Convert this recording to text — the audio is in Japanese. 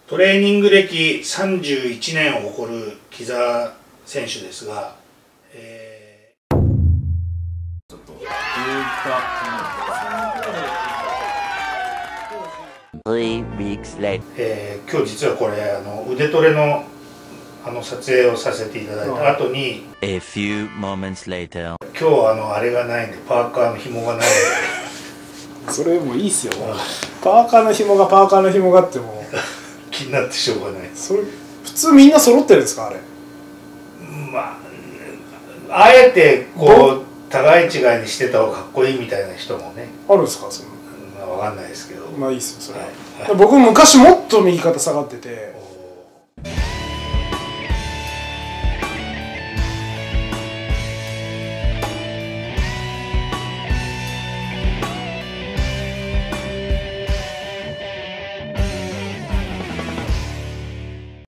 トレーニング歴31年を誇る木澤選手ですが、 ちょっとどういった今日実はこれ腕トレの撮影をさせていただいた後に、今日あれがないんで、パーカーの紐がないんでそれもういいっすよ。パーカーの紐がっても気になってしょうがない。 それ普通みんな揃ってるんですか、あれ。 まああえてこう互い違いにしてた方がかっこいいみたいな人もねあるんですか、その。 まあ分かんないですけど、 まあいいっすよそれは。 はい、 僕昔もっと右肩下がってて、